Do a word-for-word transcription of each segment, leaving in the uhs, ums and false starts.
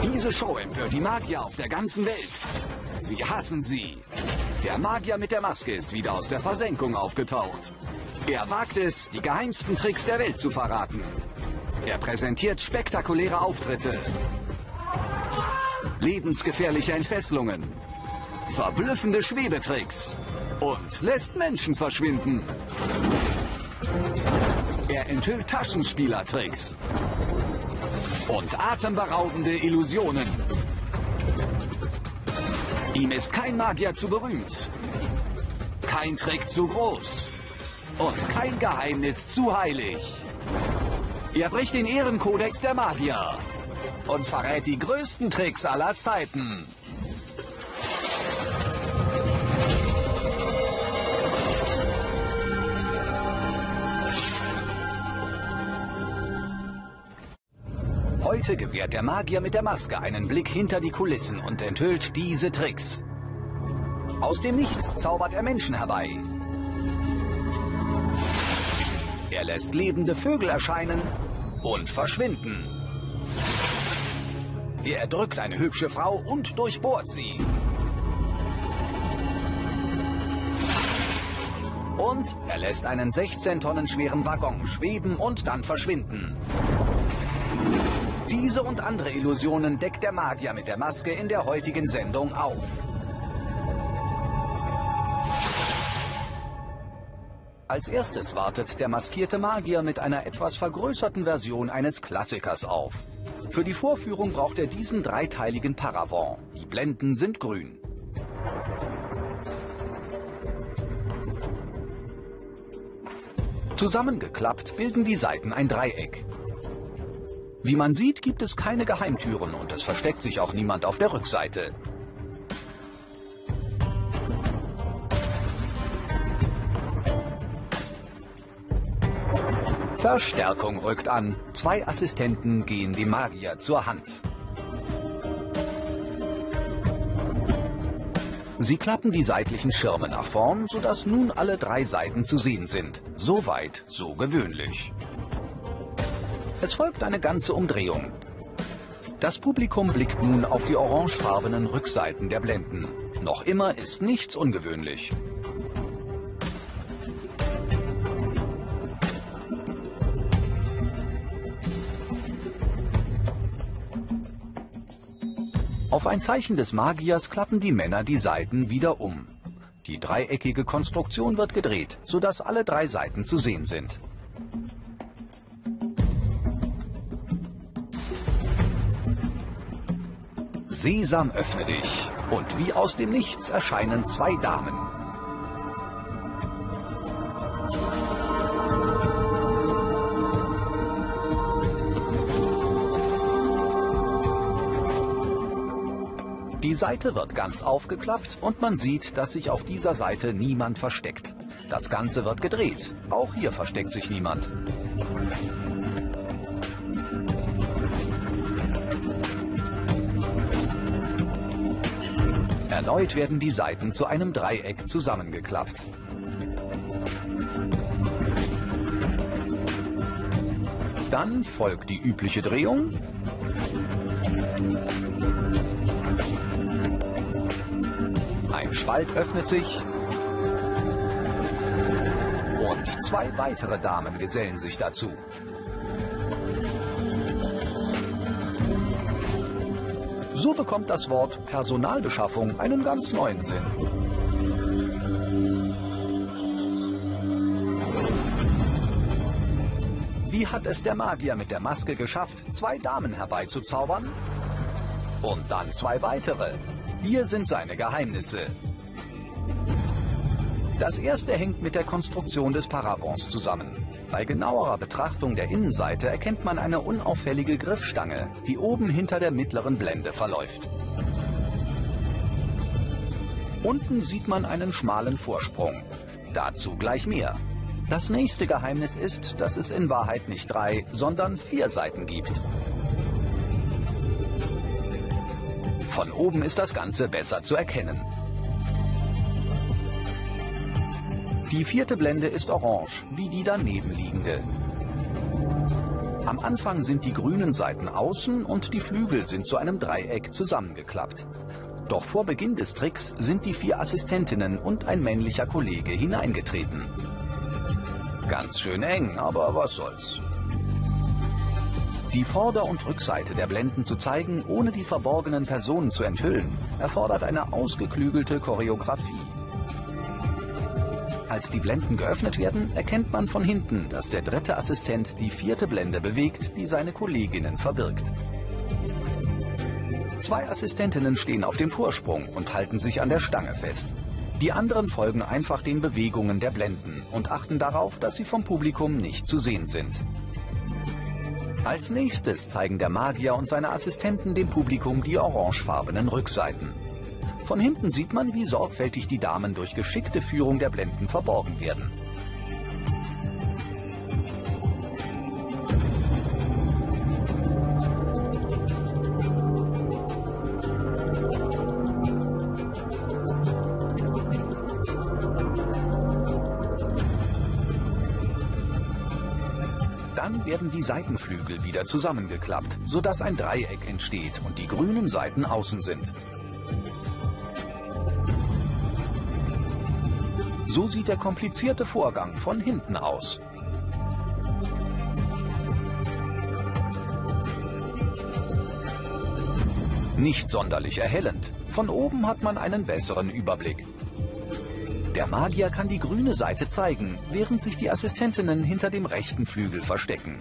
Diese Show empört die Magier auf der ganzen Welt. Sie hassen sie. Der Magier mit der Maske ist wieder aus der Versenkung aufgetaucht. Er wagt es, die geheimsten Tricks der Welt zu verraten. Er präsentiert spektakuläre Auftritte, lebensgefährliche Entfesselungen, verblüffende Schwebetricks und lässt Menschen verschwinden. Er enthüllt Taschenspielertricks und atemberaubende Illusionen. Ihm ist kein Magier zu berühmt, kein Trick zu groß und kein Geheimnis zu heilig. Er bricht den Ehrenkodex der Magier und verrät die größten Tricks aller Zeiten. Heute gewährt der Magier mit der Maske einen Blick hinter die Kulissen und enthüllt diese Tricks. Aus dem Nichts zaubert er Menschen herbei. Er lässt lebende Vögel erscheinen und verschwinden. Er erdrückt eine hübsche Frau und durchbohrt sie. Und er lässt einen sechzehn Tonnen schweren Waggon schweben und dann verschwinden. Diese und andere Illusionen deckt der Magier mit der Maske in der heutigen Sendung auf. Als erstes wartet der maskierte Magier mit einer etwas vergrößerten Version eines Klassikers auf. Für die Vorführung braucht er diesen dreiteiligen Paravent. Die Blenden sind grün. Zusammengeklappt bilden die Seiten ein Dreieck. Wie man sieht, gibt es keine Geheimtüren und es versteckt sich auch niemand auf der Rückseite. Verstärkung rückt an. Zwei Assistenten gehen dem Magier zur Hand. Sie klappen die seitlichen Schirme nach vorn, sodass nun alle drei Seiten zu sehen sind. So weit, so gewöhnlich. Es folgt eine ganze Umdrehung. Das Publikum blickt nun auf die orangefarbenen Rückseiten der Blenden. Noch immer ist nichts ungewöhnlich. Auf ein Zeichen des Magiers klappen die Männer die Seiten wieder um. Die dreieckige Konstruktion wird gedreht, sodass alle drei Seiten zu sehen sind. Sesam, öffne dich. Und wie aus dem Nichts erscheinen zwei Damen. Die Seite wird ganz aufgeklappt und man sieht, dass sich auf dieser Seite niemand versteckt. Das Ganze wird gedreht. Auch hier versteckt sich niemand. Erneut werden die Seiten zu einem Dreieck zusammengeklappt. Dann folgt die übliche Drehung. Ein Spalt öffnet sich. Und zwei weitere Damen gesellen sich dazu. So bekommt das Wort Personalbeschaffung einen ganz neuen Sinn. Wie hat es der Magier mit der Maske geschafft, zwei Damen herbeizuzaubern? Und dann zwei weitere. Hier sind seine Geheimnisse. Das erste hängt mit der Konstruktion des Paravents zusammen. Bei genauerer Betrachtung der Innenseite erkennt man eine unauffällige Griffstange, die oben hinter der mittleren Blende verläuft. Unten sieht man einen schmalen Vorsprung. Dazu gleich mehr. Das nächste Geheimnis ist, dass es in Wahrheit nicht drei, sondern vier Seiten gibt. Von oben ist das Ganze besser zu erkennen. Die vierte Blende ist orange, wie die daneben liegende. Am Anfang sind die grünen Seiten außen und die Flügel sind zu einem Dreieck zusammengeklappt. Doch vor Beginn des Tricks sind die vier Assistentinnen und ein männlicher Kollege hineingetreten. Ganz schön eng, aber was soll's. Die Vorder- und Rückseite der Blenden zu zeigen, ohne die verborgenen Personen zu enthüllen, erfordert eine ausgeklügelte Choreografie. Als die Blenden geöffnet werden, erkennt man von hinten, dass der dritte Assistent die vierte Blende bewegt, die seine Kolleginnen verbirgt. Zwei Assistentinnen stehen auf dem Vorsprung und halten sich an der Stange fest. Die anderen folgen einfach den Bewegungen der Blenden und achten darauf, dass sie vom Publikum nicht zu sehen sind. Als nächstes zeigen der Magier und seine Assistenten dem Publikum die orangefarbenen Rückseiten. Von hinten sieht man, wie sorgfältig die Damen durch geschickte Führung der Blenden verborgen werden. Dann werden die Seitenflügel wieder zusammengeklappt, sodass ein Dreieck entsteht und die grünen Seiten außen sind. So sieht der komplizierte Vorgang von hinten aus. Nicht sonderlich erhellend. Von oben hat man einen besseren Überblick. Der Magier kann die grüne Seite zeigen, während sich die Assistentinnen hinter dem rechten Flügel verstecken.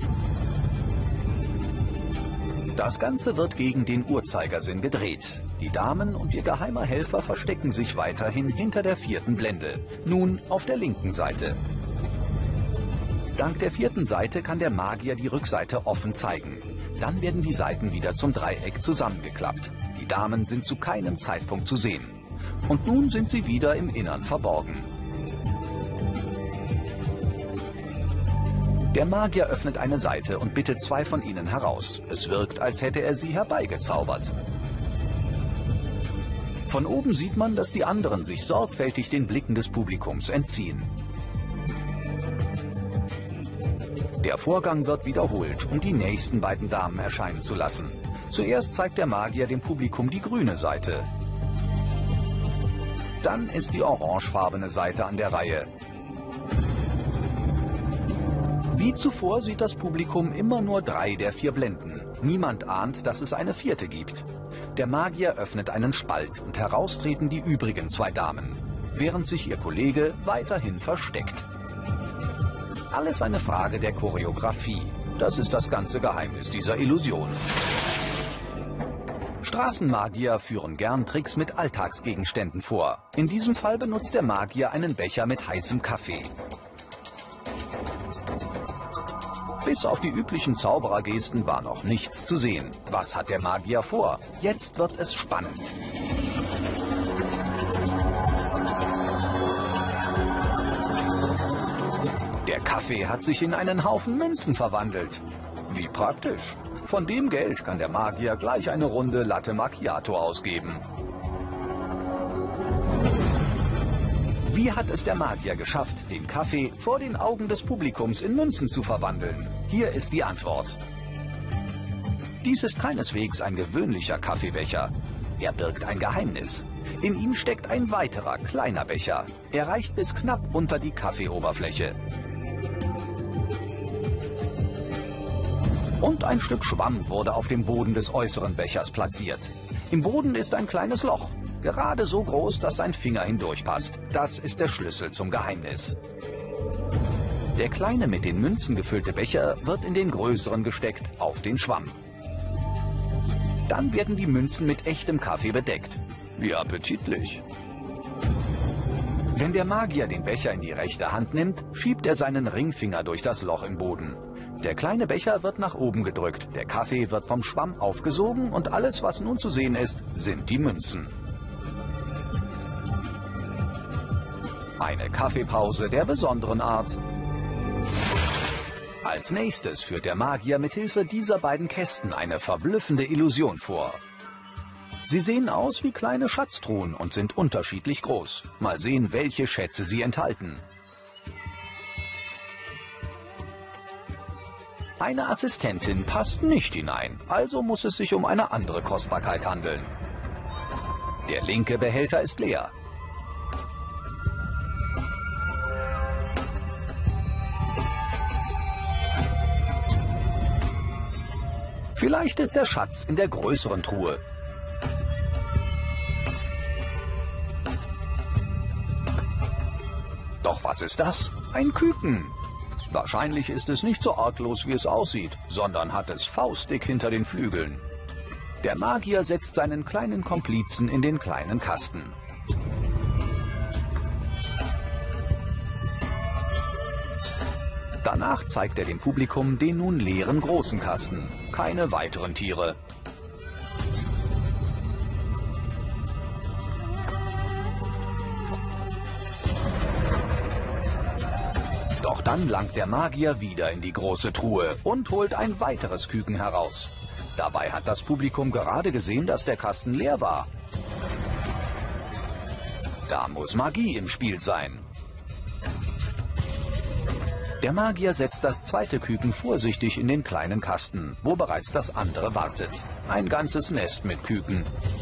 Das Ganze wird gegen den Uhrzeigersinn gedreht. Die Damen und ihr geheimer Helfer verstecken sich weiterhin hinter der vierten Blende, nun auf der linken Seite. Dank der vierten Seite kann der Magier die Rückseite offen zeigen. Dann werden die Seiten wieder zum Dreieck zusammengeklappt. Die Damen sind zu keinem Zeitpunkt zu sehen. Und nun sind sie wieder im Innern verborgen. Der Magier öffnet eine Seite und bittet zwei von ihnen heraus. Es wirkt, als hätte er sie herbeigezaubert. Von oben sieht man, dass die anderen sich sorgfältig den Blicken des Publikums entziehen. Der Vorgang wird wiederholt, um die nächsten beiden Damen erscheinen zu lassen. Zuerst zeigt der Magier dem Publikum die grüne Seite. Dann ist die orangefarbene Seite an der Reihe. Wie zuvor sieht das Publikum immer nur drei der vier Blenden. Niemand ahnt, dass es eine vierte gibt. Der Magier öffnet einen Spalt und heraus treten die übrigen zwei Damen, während sich ihr Kollege weiterhin versteckt. Alles eine Frage der Choreografie. Das ist das ganze Geheimnis dieser Illusion. Straßenmagier führen gern Tricks mit Alltagsgegenständen vor. In diesem Fall benutzt der Magier einen Becher mit heißem Kaffee. Bis auf die üblichen Zauberergesten war noch nichts zu sehen. Was hat der Magier vor? Jetzt wird es spannend. Der Kaffee hat sich in einen Haufen Münzen verwandelt. Wie praktisch. Von dem Geld kann der Magier gleich eine Runde Latte Macchiato ausgeben. Wie hat es der Magier geschafft, den Kaffee vor den Augen des Publikums in Münzen zu verwandeln? Hier ist die Antwort. Dies ist keineswegs ein gewöhnlicher Kaffeebecher. Er birgt ein Geheimnis. In ihm steckt ein weiterer, kleiner Becher. Er reicht bis knapp unter die Kaffeeoberfläche. Und ein Stück Schwamm wurde auf dem Boden des äußeren Bechers platziert. Im Boden ist ein kleines Loch, gerade so groß, dass ein Finger hindurchpasst. Das ist der Schlüssel zum Geheimnis. Der kleine mit den Münzen gefüllte Becher wird in den größeren gesteckt, auf den Schwamm. Dann werden die Münzen mit echtem Kaffee bedeckt. Wie appetitlich. Wenn der Magier den Becher in die rechte Hand nimmt, schiebt er seinen Ringfinger durch das Loch im Boden. Der kleine Becher wird nach oben gedrückt, der Kaffee wird vom Schwamm aufgesogen und alles, was nun zu sehen ist, sind die Münzen. Eine Kaffeepause der besonderen Art. Als nächstes führt der Magier mit Hilfe dieser beiden Kästen eine verblüffende Illusion vor. Sie sehen aus wie kleine Schatztruhen und sind unterschiedlich groß. Mal sehen, welche Schätze sie enthalten. Eine Assistentin passt nicht hinein, also muss es sich um eine andere Kostbarkeit handeln. Der linke Behälter ist leer. Vielleicht ist der Schatz in der größeren Truhe. Doch was ist das? Ein Küken. Wahrscheinlich ist es nicht so arglos, wie es aussieht, sondern hat es faustdick hinter den Flügeln. Der Magier setzt seinen kleinen Komplizen in den kleinen Kasten. Danach zeigt er dem Publikum den nun leeren großen Kasten. Keine weiteren Tiere. Doch dann langt der Magier wieder in die große Truhe und holt ein weiteres Küken heraus. Dabei hat das Publikum gerade gesehen, dass der Kasten leer war. Da muss Magie im Spiel sein. Der Magier setzt das zweite Küken vorsichtig in den kleinen Kasten, wo bereits das andere wartet. Ein ganzes Nest mit Küken.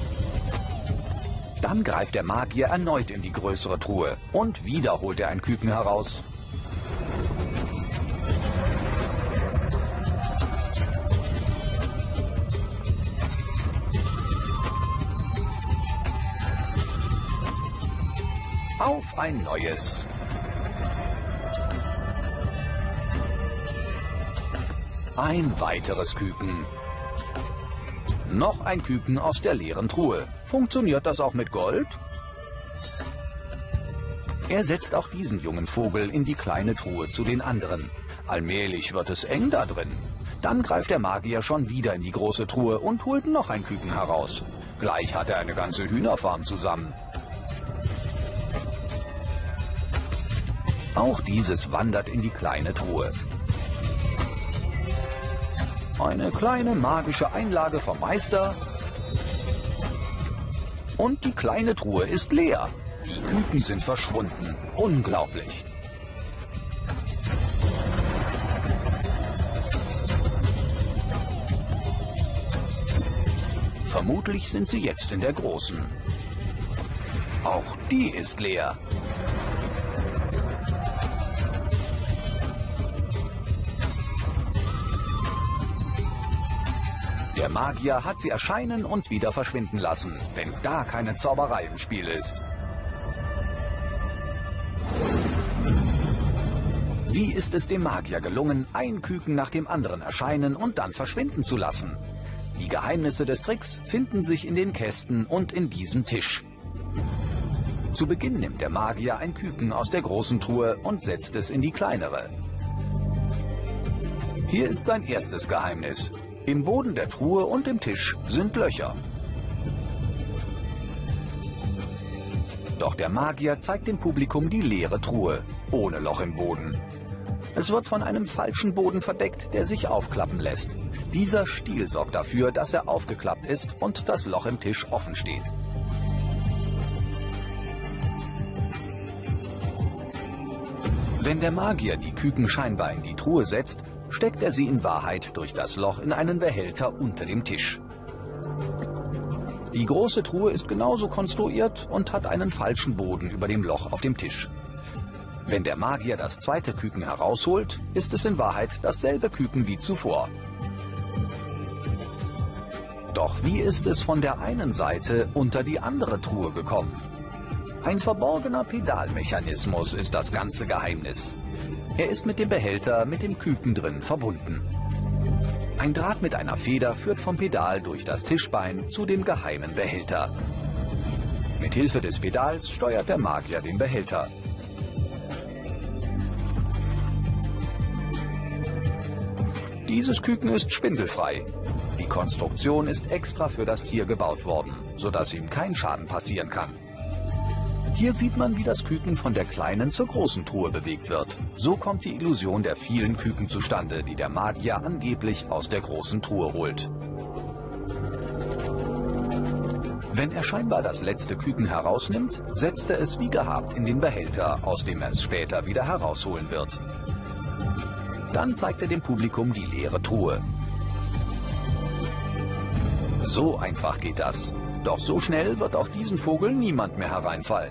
Dann greift der Magier erneut in die größere Truhe und wieder holt er ein Küken heraus. Auf ein neues. Ein weiteres Küken. Noch ein Küken aus der leeren Truhe. Funktioniert das auch mit Gold? Er setzt auch diesen jungen Vogel in die kleine Truhe zu den anderen. Allmählich wird es eng da drin. Dann greift der Magier schon wieder in die große Truhe und holt noch ein Küken heraus. Gleich hat er eine ganze Hühnerfarm zusammen. Auch dieses wandert in die kleine Truhe. Eine kleine magische Einlage vom Meister. Und die kleine Truhe ist leer. Die Küken sind verschwunden. Unglaublich. Vermutlich sind sie jetzt in der großen. Auch die ist leer. Der Magier hat sie erscheinen und wieder verschwinden lassen, wenn da keine Zauberei im Spiel ist. Wie ist es dem Magier gelungen, ein Küken nach dem anderen erscheinen und dann verschwinden zu lassen? Die Geheimnisse des Tricks finden sich in den Kästen und in diesem Tisch. Zu Beginn nimmt der Magier ein Küken aus der großen Truhe und setzt es in die kleinere. Hier ist sein erstes Geheimnis. Im Boden der Truhe und im Tisch sind Löcher. Doch der Magier zeigt dem Publikum die leere Truhe, ohne Loch im Boden. Es wird von einem falschen Boden verdeckt, der sich aufklappen lässt. Dieser Stiel sorgt dafür, dass er aufgeklappt ist und das Loch im Tisch offen steht. Wenn der Magier die Küken scheinbar in die Truhe setzt, steckt er sie in Wahrheit durch das Loch in einen Behälter unter dem Tisch. Die große Truhe ist genauso konstruiert und hat einen falschen Boden über dem Loch auf dem Tisch. Wenn der Magier das zweite Küken herausholt, ist es in Wahrheit dasselbe Küken wie zuvor. Doch wie ist es von der einen Seite unter die andere Truhe gekommen? Ein verborgener Pedalmechanismus ist das ganze Geheimnis. Er ist mit dem Behälter mit dem Küken drin verbunden. Ein Draht mit einer Feder führt vom Pedal durch das Tischbein zu dem geheimen Behälter. Mit Hilfe des Pedals steuert der Magier den Behälter. Dieses Küken ist schwindelfrei. Die Konstruktion ist extra für das Tier gebaut worden, sodass ihm kein Schaden passieren kann. Hier sieht man, wie das Küken von der kleinen zur großen Truhe bewegt wird. So kommt die Illusion der vielen Küken zustande, die der Magier angeblich aus der großen Truhe holt. Wenn er scheinbar das letzte Küken herausnimmt, setzt er es wie gehabt in den Behälter, aus dem er es später wieder herausholen wird. Dann zeigt er dem Publikum die leere Truhe. So einfach geht das. Doch so schnell wird auf diesen Vogel niemand mehr hereinfallen.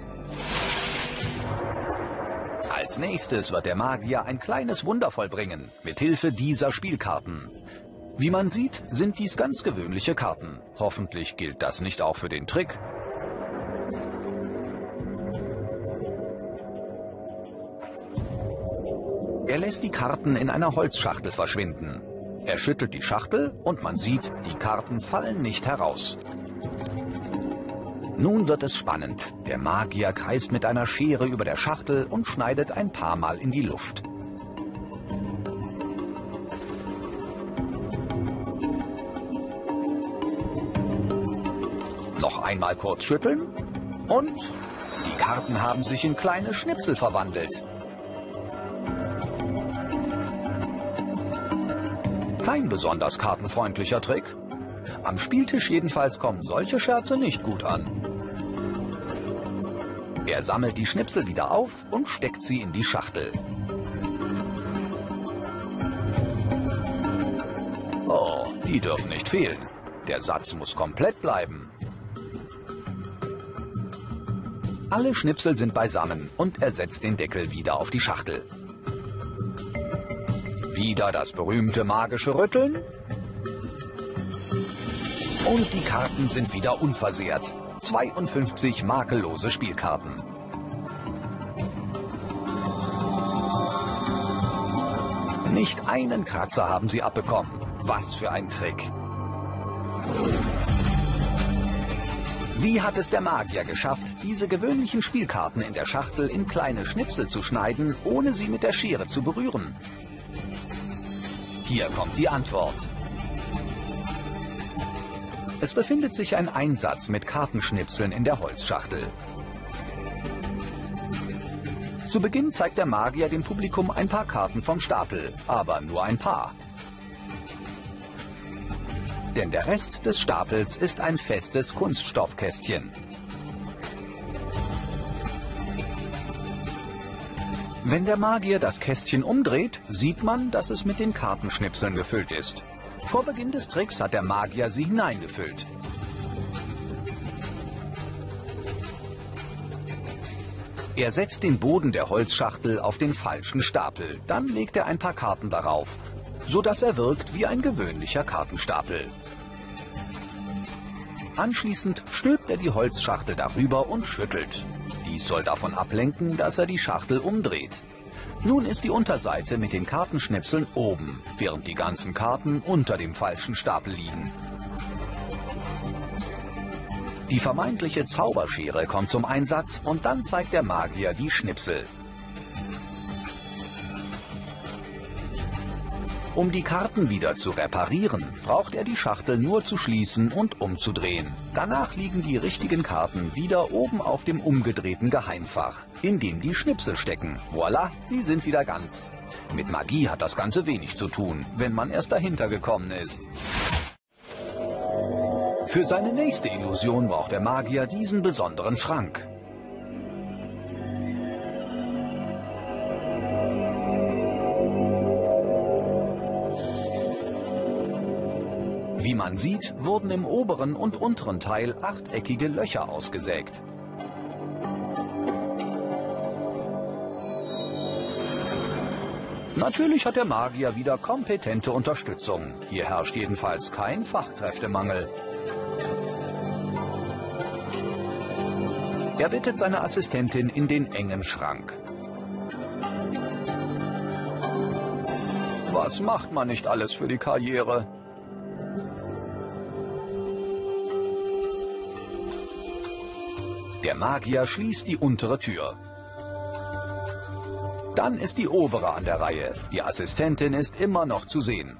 Als nächstes wird der Magier ein kleines Wunder vollbringen, mit Hilfe dieser Spielkarten. Wie man sieht, sind dies ganz gewöhnliche Karten. Hoffentlich gilt das nicht auch für den Trick. Er lässt die Karten in einer Holzschachtel verschwinden. Er schüttelt die Schachtel und man sieht, die Karten fallen nicht heraus. Nun wird es spannend. Der Magier kreist mit einer Schere über der Schachtel und schneidet ein paar Mal in die Luft. Noch einmal kurz schütteln und die Karten haben sich in kleine Schnipsel verwandelt. Kein besonders kartenfreundlicher Trick. Am Spieltisch jedenfalls kommen solche Scherze nicht gut an. Er sammelt die Schnipsel wieder auf und steckt sie in die Schachtel. Oh, die dürfen nicht fehlen. Der Satz muss komplett bleiben. Alle Schnipsel sind beisammen und er setzt den Deckel wieder auf die Schachtel. Wieder das berühmte magische Rütteln. Und die Karten sind wieder unversehrt. zweiundfünfzig makellose Spielkarten. Nicht einen Kratzer haben sie abbekommen. Was für ein Trick. Wie hat es der Magier geschafft, diese gewöhnlichen Spielkarten in der Schachtel in kleine Schnipsel zu schneiden, ohne sie mit der Schere zu berühren? Hier kommt die Antwort. Es befindet sich ein Einsatz mit Kartenschnipseln in der Holzschachtel. Zu Beginn zeigt der Magier dem Publikum ein paar Karten vom Stapel, aber nur ein paar. Denn der Rest des Stapels ist ein festes Kunststoffkästchen. Wenn der Magier das Kästchen umdreht, sieht man, dass es mit den Kartenschnipseln gefüllt ist. Vor Beginn des Tricks hat der Magier sie hineingefüllt. Er setzt den Boden der Holzschachtel auf den falschen Stapel. Dann legt er ein paar Karten darauf, sodass er wirkt wie ein gewöhnlicher Kartenstapel. Anschließend stülpt er die Holzschachtel darüber und schüttelt. Dies soll davon ablenken, dass er die Schachtel umdreht. Nun ist die Unterseite mit den Kartenschnipseln oben, während die ganzen Karten unter dem falschen Stapel liegen. Die vermeintliche Zauberschere kommt zum Einsatz und dann zeigt der Magier die Schnipsel. Um die Karten wieder zu reparieren, braucht er die Schachtel nur zu schließen und umzudrehen. Danach liegen die richtigen Karten wieder oben auf dem umgedrehten Geheimfach, in dem die Schnipsel stecken. Voilà, die sind wieder ganz. Mit Magie hat das Ganze wenig zu tun, wenn man erst dahinter gekommen ist. Für seine nächste Illusion braucht der Magier diesen besonderen Schrank. Wie man sieht, wurden im oberen und unteren Teil achteckige Löcher ausgesägt. Natürlich hat der Magier wieder kompetente Unterstützung. Hier herrscht jedenfalls kein Fachkräftemangel. Er bittet seine Assistentin in den engen Schrank. Was macht man nicht alles für die Karriere? Der Magier schließt die untere Tür. Dann ist die obere an der Reihe. Die Assistentin ist immer noch zu sehen.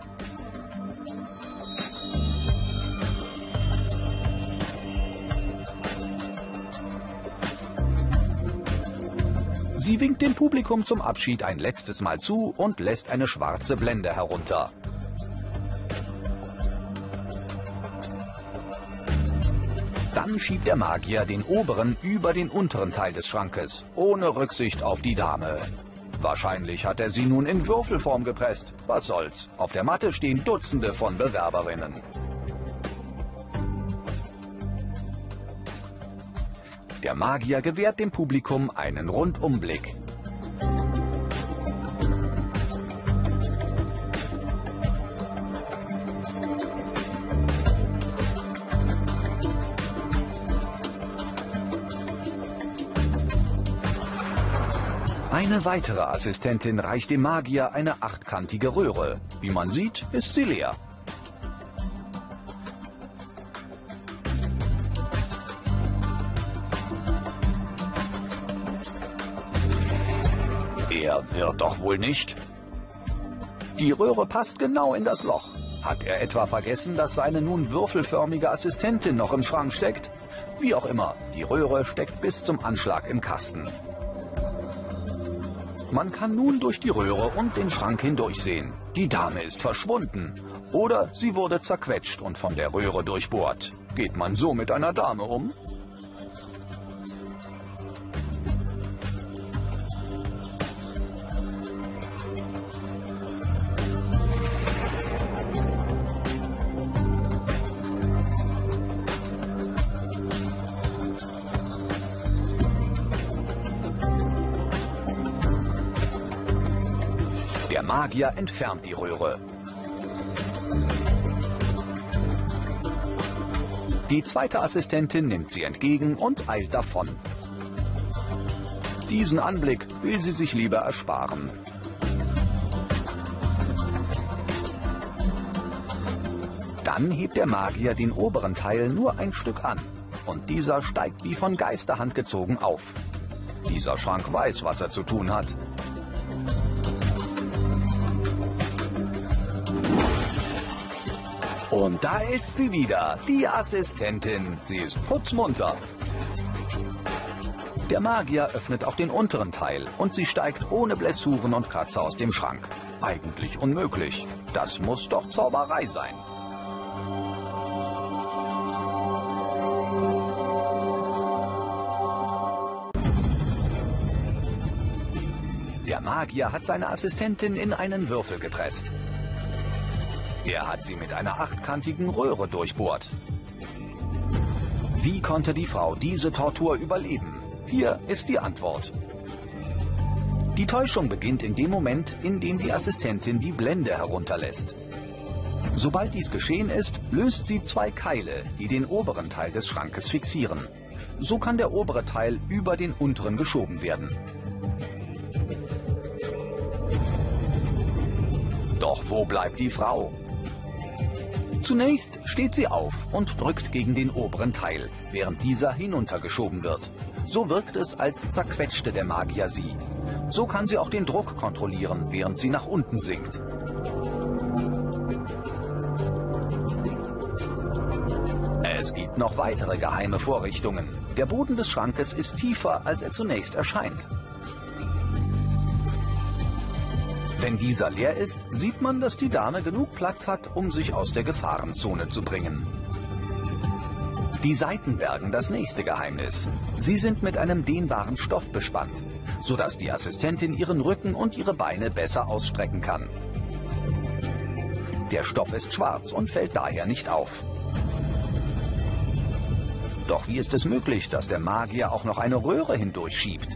Sie winkt dem Publikum zum Abschied ein letztes Mal zu und lässt eine schwarze Blende herunter. Dann schiebt der Magier den oberen über den unteren Teil des Schrankes, ohne Rücksicht auf die Dame. Wahrscheinlich hat er sie nun in Würfelform gepresst. Was soll's? Auf der Matte stehen Dutzende von Bewerberinnen. Der Magier gewährt dem Publikum einen Rundumblick. Eine weitere Assistentin reicht dem Magier eine achtkantige Röhre. Wie man sieht, ist sie leer. Er wird doch wohl nicht. Die Röhre passt genau in das Loch. Hat er etwa vergessen, dass seine nun würfelförmige Assistentin noch im Schrank steckt? Wie auch immer, die Röhre steckt bis zum Anschlag im Kasten. Man kann nun durch die Röhre und den Schrank hindurchsehen. Die Dame ist verschwunden. Oder sie wurde zerquetscht und von der Röhre durchbohrt. Geht man so mit einer Dame um? Der Magier entfernt die Röhre. Die zweite Assistentin nimmt sie entgegen und eilt davon. Diesen Anblick will sie sich lieber ersparen. Dann hebt der Magier den oberen Teil nur ein Stück an. Und dieser steigt wie von Geisterhand gezogen auf. Dieser Schrank weiß, was er zu tun hat. Und da ist sie wieder, die Assistentin. Sie ist putzmunter. Der Magier öffnet auch den unteren Teil und sie steigt ohne Blessuren und Kratzer aus dem Schrank. Eigentlich unmöglich. Das muss doch Zauberei sein. Der Magier hat seine Assistentin in einen Würfel gepresst. Er hat sie mit einer achtkantigen Röhre durchbohrt. Wie konnte die Frau diese Tortur überleben? Hier ist die Antwort. Die Täuschung beginnt in dem Moment, in dem die Assistentin die Blende herunterlässt. Sobald dies geschehen ist, löst sie zwei Keile, die den oberen Teil des Schrankes fixieren. So kann der obere Teil über den unteren geschoben werden. Doch wo bleibt die Frau? Zunächst steht sie auf und drückt gegen den oberen Teil, während dieser hinuntergeschoben wird. So wirkt es, als zerquetschte der Magier sie. So kann sie auch den Druck kontrollieren, während sie nach unten sinkt. Es gibt noch weitere geheime Vorrichtungen. Der Boden des Schrankes ist tiefer, als er zunächst erscheint. Wenn dieser leer ist, sieht man, dass die Dame genug Platz hat, um sich aus der Gefahrenzone zu bringen. Die Seiten bergen das nächste Geheimnis. Sie sind mit einem dehnbaren Stoff bespannt, sodass die Assistentin ihren Rücken und ihre Beine besser ausstrecken kann. Der Stoff ist schwarz und fällt daher nicht auf. Doch wie ist es möglich, dass der Magier auch noch eine Röhre hindurchschiebt?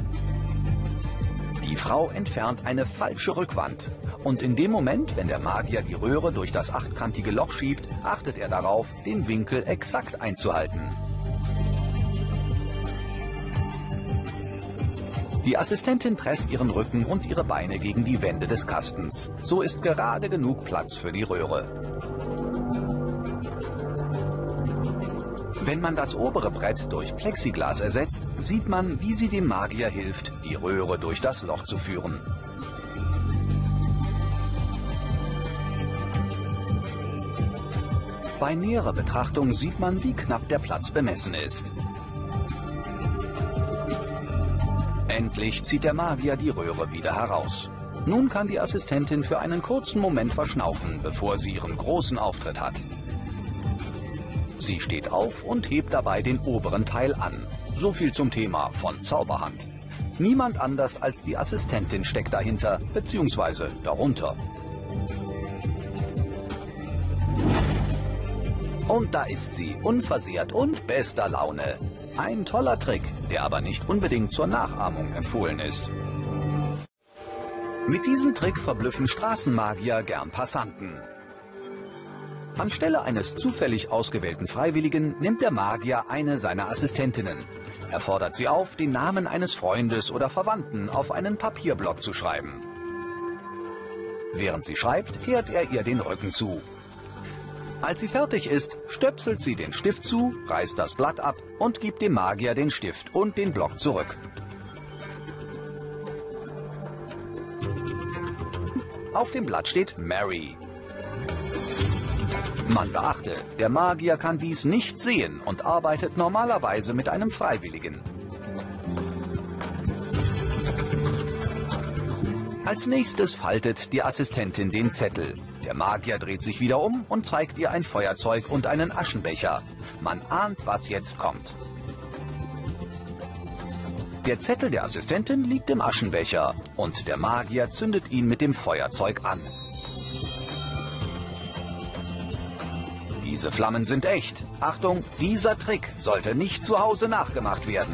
Die Frau entfernt eine falsche Rückwand. Und in dem Moment, wenn der Magier die Röhre durch das achtkantige Loch schiebt, achtet er darauf, den Winkel exakt einzuhalten. Die Assistentin presst ihren Rücken und ihre Beine gegen die Wände des Kastens. So ist gerade genug Platz für die Röhre. Wenn man das obere Brett durch Plexiglas ersetzt, sieht man, wie sie dem Magier hilft, die Röhre durch das Loch zu führen. Bei näherer Betrachtung sieht man, wie knapp der Platz bemessen ist. Endlich zieht der Magier die Röhre wieder heraus. Nun kann die Assistentin für einen kurzen Moment verschnaufen, bevor sie ihren großen Auftritt hat. Sie steht auf und hebt dabei den oberen Teil an. So viel zum Thema von Zauberhand. Niemand anders als die Assistentin steckt dahinter, beziehungsweise darunter. Und da ist sie, unversehrt und bester Laune. Ein toller Trick, der aber nicht unbedingt zur Nachahmung empfohlen ist. Mit diesem Trick verblüffen Straßenmagier gern Passanten. Anstelle eines zufällig ausgewählten Freiwilligen nimmt der Magier eine seiner Assistentinnen. Er fordert sie auf, den Namen eines Freundes oder Verwandten auf einen Papierblock zu schreiben. Während sie schreibt, kehrt er ihr den Rücken zu. Als sie fertig ist, stöpselt sie den Stift zu, reißt das Blatt ab und gibt dem Magier den Stift und den Block zurück. Auf dem Blatt steht Mary. Man beachte, der Magier kann dies nicht sehen und arbeitet normalerweise mit einem Freiwilligen. Als nächstes faltet die Assistentin den Zettel. Der Magier dreht sich wieder um und zeigt ihr ein Feuerzeug und einen Aschenbecher. Man ahnt, was jetzt kommt. Der Zettel der Assistentin liegt im Aschenbecher und der Magier zündet ihn mit dem Feuerzeug an. Diese Flammen sind echt. Achtung, dieser Trick sollte nicht zu Hause nachgemacht werden.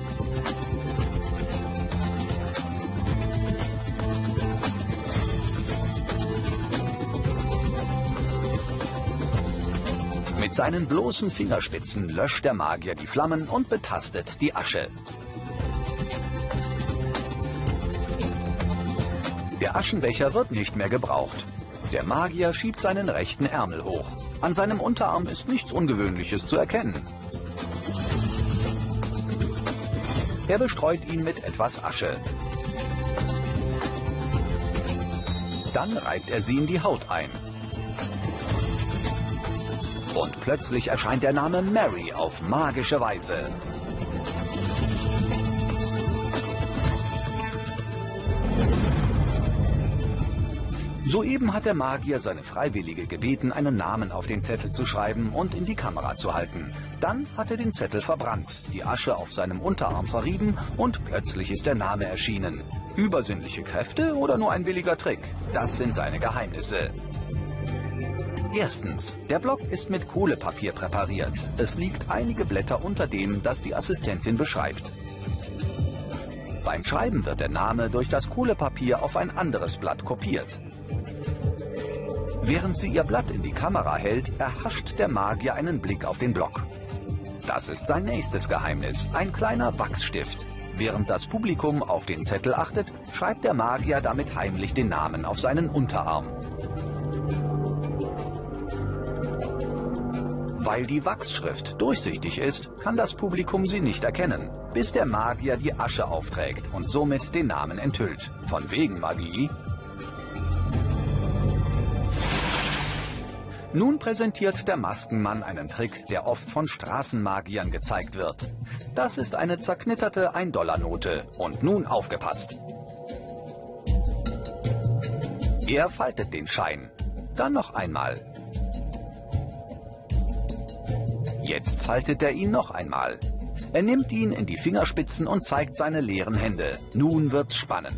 Mit seinen bloßen Fingerspitzen löscht der Magier die Flammen und betastet die Asche. Der Aschenbecher wird nicht mehr gebraucht. Der Magier schiebt seinen rechten Ärmel hoch. An seinem Unterarm ist nichts Ungewöhnliches zu erkennen. Er bestreut ihn mit etwas Asche. Dann reibt er sie in die Haut ein. Und plötzlich erscheint der Name Mary auf magische Weise. Soeben hat der Magier seine Freiwillige gebeten, einen Namen auf den Zettel zu schreiben und in die Kamera zu halten. Dann hat er den Zettel verbrannt, die Asche auf seinem Unterarm verrieben und plötzlich ist der Name erschienen. Übersinnliche Kräfte oder nur ein billiger Trick? Das sind seine Geheimnisse. Erstens, der Block ist mit Kohlepapier präpariert. Es liegt einige Blätter unter dem, das die Assistentin beschreibt. Beim Schreiben wird der Name durch das Kohlepapier auf ein anderes Blatt kopiert. Während sie ihr Blatt in die Kamera hält, erhascht der Magier einen Blick auf den Block. Das ist sein nächstes Geheimnis, ein kleiner Wachsstift. Während das Publikum auf den Zettel achtet, schreibt der Magier damit heimlich den Namen auf seinen Unterarm. Weil die Wachsschrift durchsichtig ist, kann das Publikum sie nicht erkennen, bis der Magier die Asche aufträgt und somit den Namen enthüllt. Von wegen Magie. Nun präsentiert der Maskenmann einen Trick, der oft von Straßenmagiern gezeigt wird. Das ist eine zerknitterte ein Dollar Note. Und nun aufgepasst. Er faltet den Schein. Dann noch einmal. Jetzt faltet er ihn noch einmal. Er nimmt ihn in die Fingerspitzen und zeigt seine leeren Hände. Nun wird's spannend.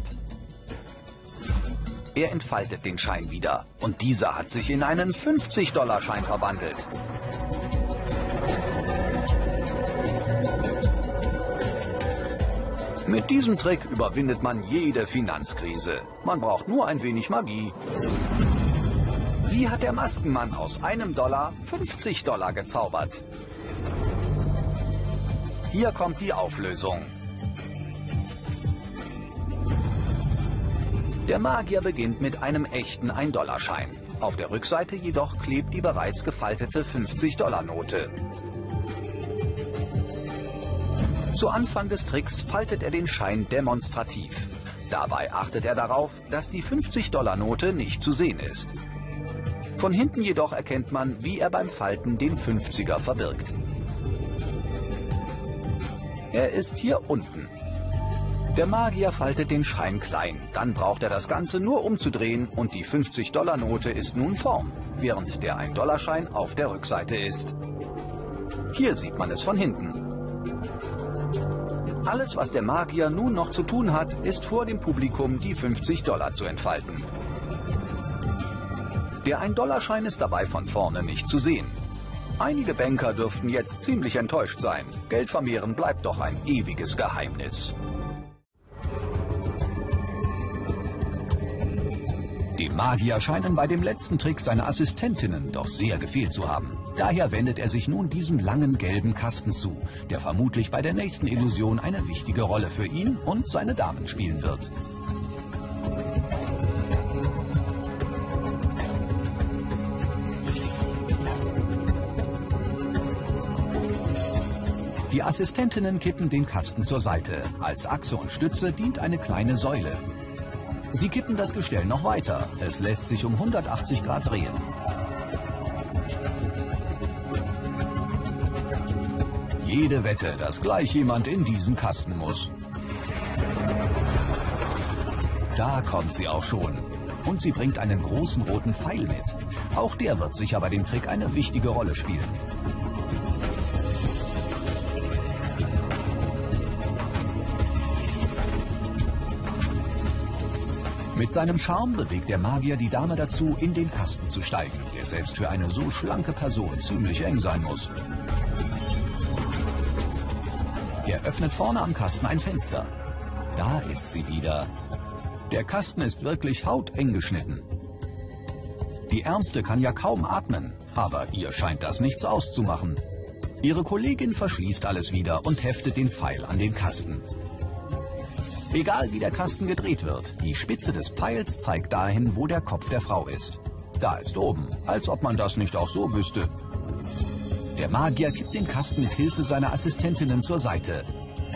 Er entfaltet den Schein wieder und dieser hat sich in einen fünfzig Dollar Schein verwandelt. Mit diesem Trick überwindet man jede Finanzkrise. Man braucht nur ein wenig Magie. Wie hat der Maskenmann aus einem Dollar fünfzig Dollar gezaubert? Hier kommt die Auflösung. Der Magier beginnt mit einem echten ein Dollar Schein. Auf der Rückseite jedoch klebt die bereits gefaltete fünfzig Dollar Note. Zu Anfang des Tricks faltet er den Schein demonstrativ. Dabei achtet er darauf, dass die fünfzig Dollar Note nicht zu sehen ist. Von hinten jedoch erkennt man, wie er beim Falten den fünfziger verbirgt. Er ist hier unten. Der Magier faltet den Schein klein, dann braucht er das Ganze nur umzudrehen und die fünfzig Dollar Note ist nun vorn, während der ein Dollar Schein auf der Rückseite ist. Hier sieht man es von hinten. Alles, was der Magier nun noch zu tun hat, ist vor dem Publikum die fünfzig Dollar zu entfalten. Der ein-Dollar-Schein ist dabei von vorne nicht zu sehen. Einige Banker dürften jetzt ziemlich enttäuscht sein. Geld vermehren bleibt doch ein ewiges Geheimnis. Dem Magier scheinen bei dem letzten Trick seine Assistentinnen doch sehr gefehlt zu haben. Daher wendet er sich nun diesem langen gelben Kasten zu, der vermutlich bei der nächsten Illusion eine wichtige Rolle für ihn und seine Damen spielen wird. Die Assistentinnen kippen den Kasten zur Seite. Als Achse und Stütze dient eine kleine Säule. Sie kippen das Gestell noch weiter. Es lässt sich um hundertachtzig Grad drehen. Jede Wette, dass gleich jemand in diesen Kasten muss. Da kommt sie auch schon. Und sie bringt einen großen roten Pfeil mit. Auch der wird sicher bei dem Trick eine wichtige Rolle spielen. Mit seinem Charme bewegt der Magier die Dame dazu, in den Kasten zu steigen, der selbst für eine so schlanke Person ziemlich eng sein muss. Er öffnet vorne am Kasten ein Fenster. Da ist sie wieder. Der Kasten ist wirklich hauteng geschnitten. Die Ärmste kann ja kaum atmen, aber ihr scheint das nichts auszumachen. Ihre Kollegin verschließt alles wieder und heftet den Pfeil an den Kasten. Egal wie der Kasten gedreht wird, die Spitze des Pfeils zeigt dahin, wo der Kopf der Frau ist. Da ist oben, als ob man das nicht auch so wüsste. Der Magier kippt den Kasten mit Hilfe seiner Assistentinnen zur Seite.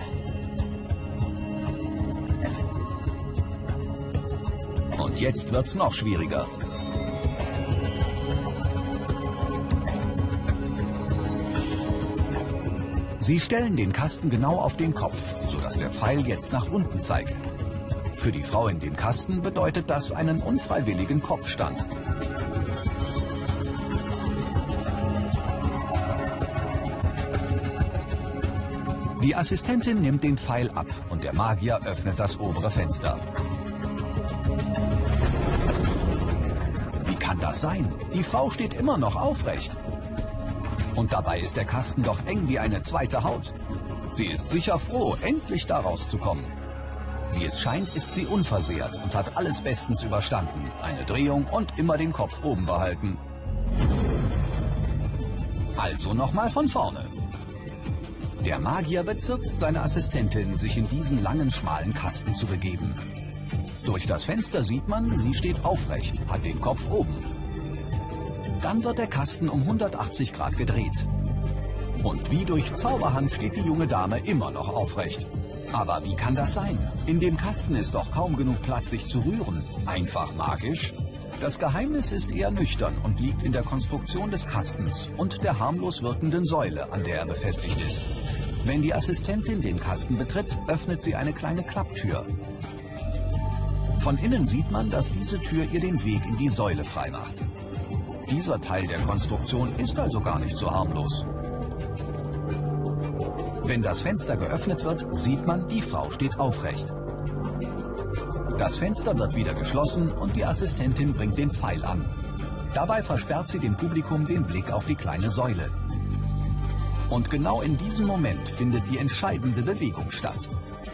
Und jetzt wird's noch schwieriger. Sie stellen den Kasten genau auf den Kopf, sodass der Pfeil jetzt nach unten zeigt. Für die Frau in dem Kasten bedeutet das einen unfreiwilligen Kopfstand. Die Assistentin nimmt den Pfeil ab und der Magier öffnet das obere Fenster. Wie kann das sein? Die Frau steht immer noch aufrecht. Und dabei ist der Kasten doch eng wie eine zweite Haut. Sie ist sicher froh, endlich da rauszukommen. Wie es scheint, ist sie unversehrt und hat alles bestens überstanden. Eine Drehung und immer den Kopf oben behalten. Also nochmal von vorne. Der Magier bezirzt seine Assistentin, sich in diesen langen, schmalen Kasten zu begeben. Durch das Fenster sieht man, sie steht aufrecht, hat den Kopf oben. Dann wird der Kasten um hundertachtzig Grad gedreht. Und wie durch Zauberhand steht die junge Dame immer noch aufrecht. Aber wie kann das sein? In dem Kasten ist doch kaum genug Platz, sich zu rühren. Einfach magisch? Das Geheimnis ist eher nüchtern und liegt in der Konstruktion des Kastens und der harmlos wirkenden Säule, an der er befestigt ist. Wenn die Assistentin den Kasten betritt, öffnet sie eine kleine Klapptür. Von innen sieht man, dass diese Tür ihr den Weg in die Säule freimacht. Dieser Teil der Konstruktion ist also gar nicht so harmlos. Wenn das Fenster geöffnet wird, sieht man, die Frau steht aufrecht. Das Fenster wird wieder geschlossen und die Assistentin bringt den Pfeil an. Dabei versperrt sie dem Publikum den Blick auf die kleine Säule. Und genau in diesem Moment findet die entscheidende Bewegung statt.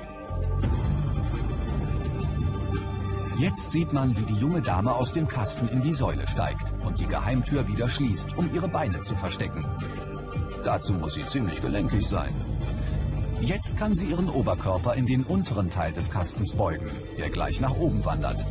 Jetzt sieht man, wie die junge Dame aus dem Kasten in die Säule steigt und die Geheimtür wieder schließt, um ihre Beine zu verstecken. Dazu muss sie ziemlich gelenkig sein. Jetzt kann sie ihren Oberkörper in den unteren Teil des Kastens beugen, der gleich nach oben wandert.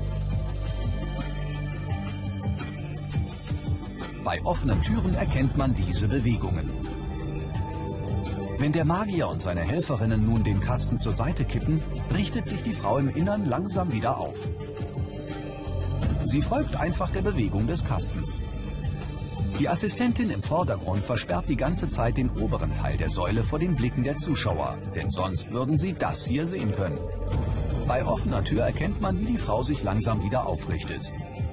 Bei offenen Türen erkennt man diese Bewegungen. Wenn der Magier und seine Helferinnen nun den Kasten zur Seite kippen, richtet sich die Frau im Innern langsam wieder auf. Sie folgt einfach der Bewegung des Kastens. Die Assistentin im Vordergrund versperrt die ganze Zeit den oberen Teil der Säule vor den Blicken der Zuschauer, denn sonst würden sie das hier sehen können. Bei offener Tür erkennt man, wie die Frau sich langsam wieder aufrichtet.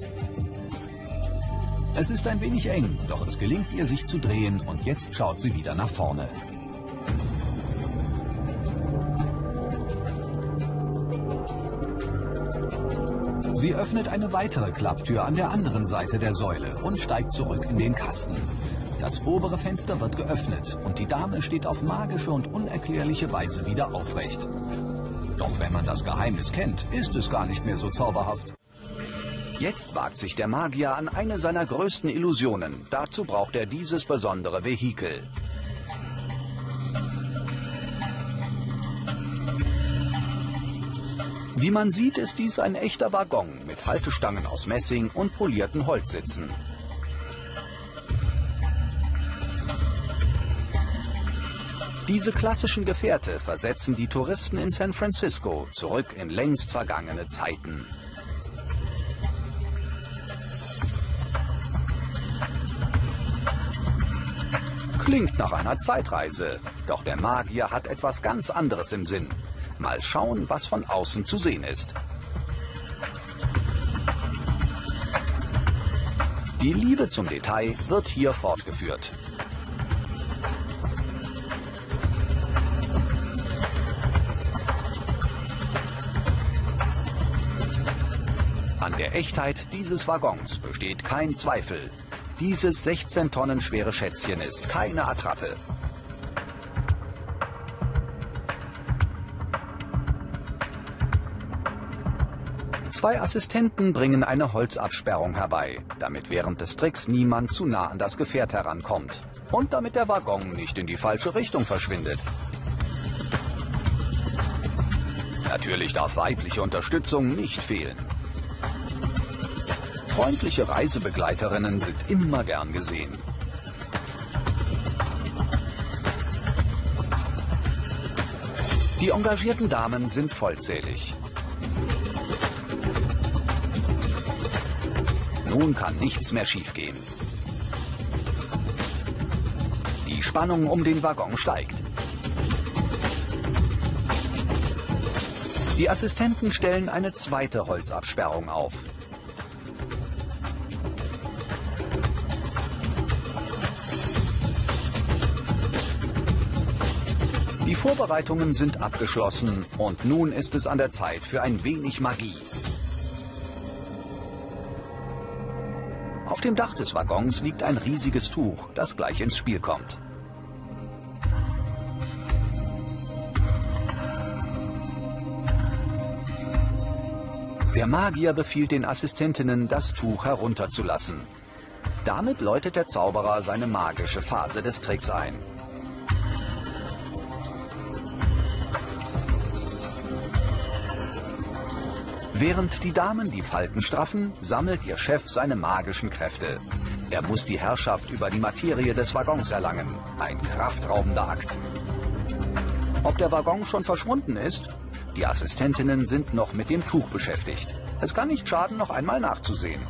Es ist ein wenig eng, doch es gelingt ihr, sich zu drehen und jetzt schaut sie wieder nach vorne. Sie öffnet eine weitere Klapptür an der anderen Seite der Säule und steigt zurück in den Kasten. Das obere Fenster wird geöffnet und die Dame steht auf magische und unerklärliche Weise wieder aufrecht. Doch wenn man das Geheimnis kennt, ist es gar nicht mehr so zauberhaft. Jetzt wagt sich der Magier an eine seiner größten Illusionen. Dazu braucht er dieses besondere Vehikel. Wie man sieht, ist dies ein echter Waggon mit Haltestangen aus Messing und polierten Holzsitzen. Diese klassischen Gefährte versetzen die Touristen in San Francisco zurück in längst vergangene Zeiten. Klingt nach einer Zeitreise, doch der Magier hat etwas ganz anderes im Sinn. Mal schauen, was von außen zu sehen ist. Die Liebe zum Detail wird hier fortgeführt. An der Echtheit dieses Waggons besteht kein Zweifel. Dieses sechzehn Tonnen schwere Schätzchen ist keine Attrappe. Zwei Assistenten bringen eine Holzabsperrung herbei, damit während des Tricks niemand zu nah an das Gefährt herankommt. Und damit der Waggon nicht in die falsche Richtung verschwindet. Natürlich darf weibliche Unterstützung nicht fehlen. Freundliche Reisebegleiterinnen sind immer gern gesehen. Die engagierten Damen sind vollzählig. Nun kann nichts mehr schiefgehen. Die Spannung um den Waggon steigt. Die Assistenten stellen eine zweite Holzabsperrung auf. Die Vorbereitungen sind abgeschlossen und nun ist es an der Zeit für ein wenig Magie. Auf dem Dach des Waggons liegt ein riesiges Tuch, das gleich ins Spiel kommt. Der Magier befiehlt den Assistentinnen, das Tuch herunterzulassen. Damit läutet der Zauberer seine magische Phase des Tricks ein. Während die Damen die Falten straffen, sammelt ihr Chef seine magischen Kräfte. Er muss die Herrschaft über die Materie des Waggons erlangen. Ein kraftraubender Akt. Ob der Waggon schon verschwunden ist? Die Assistentinnen sind noch mit dem Tuch beschäftigt. Es kann nicht schaden, noch einmal nachzusehen.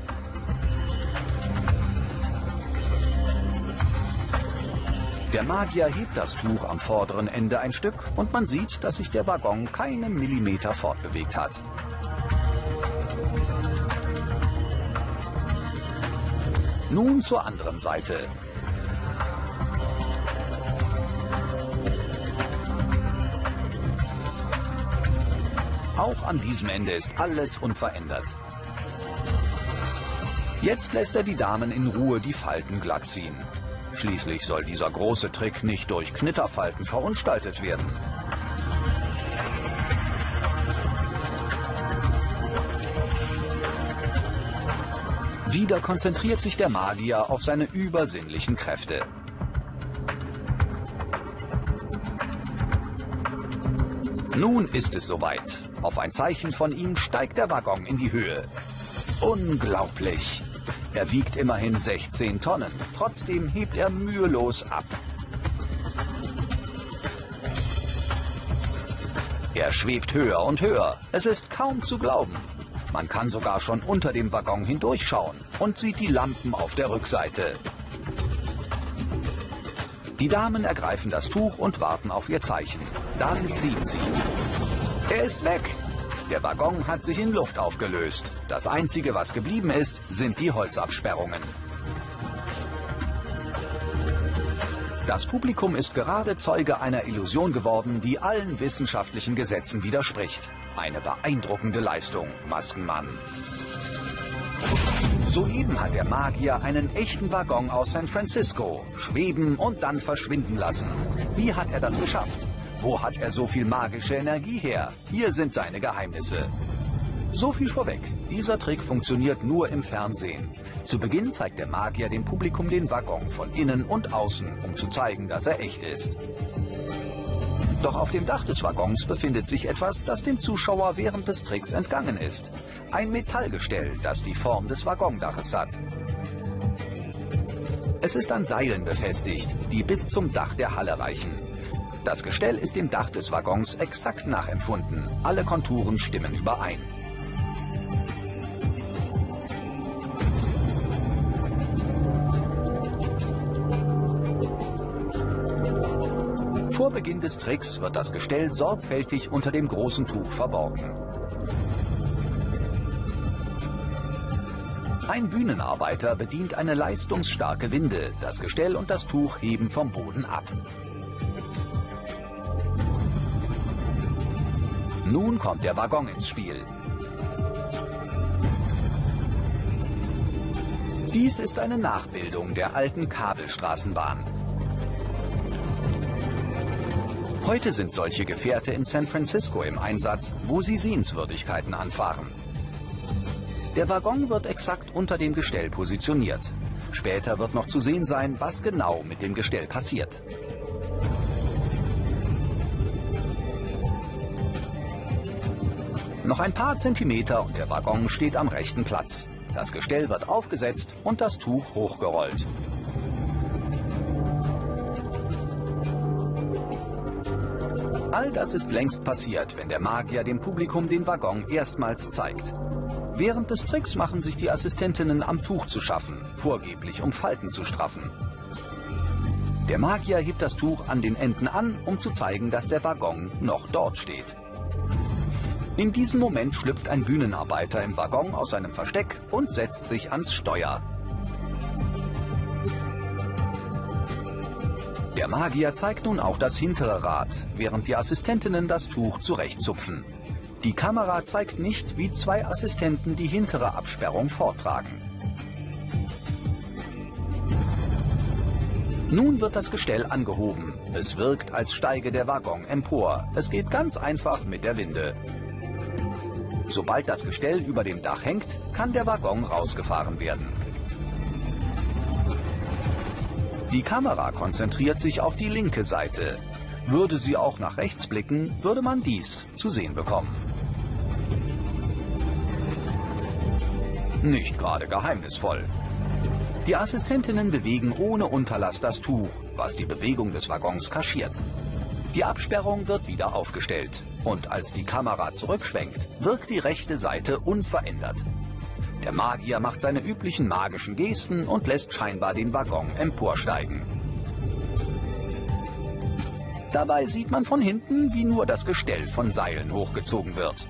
Der Magier hebt das Tuch am vorderen Ende ein Stück und man sieht, dass sich der Waggon keinen Millimeter fortbewegt hat. Nun zur anderen Seite. Auch an diesem Ende ist alles unverändert. Jetzt lässt er die Damen in Ruhe die Falten glatt ziehen. Schließlich soll dieser große Trick nicht durch Knitterfalten verunstaltet werden. Wieder konzentriert sich der Magier auf seine übersinnlichen Kräfte. Nun ist es soweit. Auf ein Zeichen von ihm steigt der Waggon in die Höhe. Unglaublich! Er wiegt immerhin sechzehn Tonnen. Trotzdem hebt er mühelos ab. Er schwebt höher und höher. Es ist kaum zu glauben. Man kann sogar schon unter dem Waggon hindurchschauen und sieht die Lampen auf der Rückseite. Die Damen ergreifen das Tuch und warten auf ihr Zeichen. Dann ziehen sie. Er ist weg. Der Waggon hat sich in Luft aufgelöst. Das Einzige, was geblieben ist, sind die Holzabsperrungen. Das Publikum ist gerade Zeuge einer Illusion geworden, die allen wissenschaftlichen Gesetzen widerspricht. Eine beeindruckende Leistung, Maskenmann. Soeben hat der Magier einen echten Waggon aus San Francisco schweben und dann verschwinden lassen. Wie hat er das geschafft? Wo hat er so viel magische Energie her? Hier sind seine Geheimnisse. So viel vorweg. Dieser Trick funktioniert nur im Fernsehen. Zu Beginn zeigt der Magier dem Publikum den Waggon von innen und außen, um zu zeigen, dass er echt ist. Doch auf dem Dach des Waggons befindet sich etwas, das dem Zuschauer während des Tricks entgangen ist. Ein Metallgestell, das die Form des Waggondaches hat. Es ist an Seilen befestigt, die bis zum Dach der Halle reichen. Das Gestell ist dem Dach des Waggons exakt nachempfunden. Alle Konturen stimmen überein. Vor Beginn des Tricks wird das Gestell sorgfältig unter dem großen Tuch verborgen. Ein Bühnenarbeiter bedient eine leistungsstarke Winde. Das Gestell und das Tuch heben vom Boden ab. Nun kommt der Waggon ins Spiel. Dies ist eine Nachbildung der alten Kabelstraßenbahn. Heute sind solche Gefährte in San Francisco im Einsatz, wo sie Sehenswürdigkeiten anfahren. Der Waggon wird exakt unter dem Gestell positioniert. Später wird noch zu sehen sein, was genau mit dem Gestell passiert. Noch ein paar Zentimeter und der Waggon steht am rechten Platz. Das Gestell wird aufgesetzt und das Tuch hochgerollt. All das ist längst passiert, wenn der Magier dem Publikum den Waggon erstmals zeigt. Während des Tricks machen sich die Assistentinnen am Tuch zu schaffen, vorgeblich um Falten zu straffen. Der Magier hebt das Tuch an den Enden an, um zu zeigen, dass der Waggon noch dort steht. In diesem Moment schlüpft ein Bühnenarbeiter im Waggon aus seinem Versteck und setzt sich ans Steuer. Der Magier zeigt nun auch das hintere Rad, während die Assistentinnen das Tuch zurechtzupfen. Die Kamera zeigt nicht, wie zwei Assistenten die hintere Absperrung vortragen. Nun wird das Gestell angehoben. Es wirkt, als steige der Waggon empor. Es geht ganz einfach mit der Winde. Sobald das Gestell über dem Dach hängt, kann der Waggon rausgefahren werden. Die Kamera konzentriert sich auf die linke Seite. Würde sie auch nach rechts blicken, würde man dies zu sehen bekommen. Nicht gerade geheimnisvoll. Die Assistentinnen bewegen ohne Unterlass das Tuch, was die Bewegung des Waggons kaschiert. Die Absperrung wird wieder aufgestellt. Und als die Kamera zurückschwenkt, wirkt die rechte Seite unverändert. Der Magier macht seine üblichen magischen Gesten und lässt scheinbar den Waggon emporsteigen. Dabei sieht man von hinten, wie nur das Gestell von Seilen hochgezogen wird.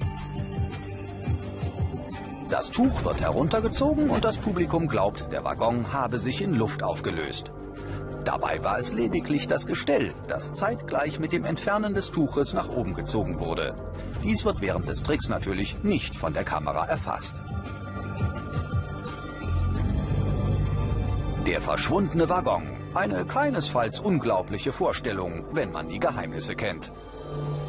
Das Tuch wird heruntergezogen und das Publikum glaubt, der Waggon habe sich in Luft aufgelöst. Dabei war es lediglich das Gestell, das zeitgleich mit dem Entfernen des Tuches nach oben gezogen wurde. Dies wird während des Tricks natürlich nicht von der Kamera erfasst. Der verschwundene Waggon. Eine keinesfalls unglaubliche Vorstellung, wenn man die Geheimnisse kennt.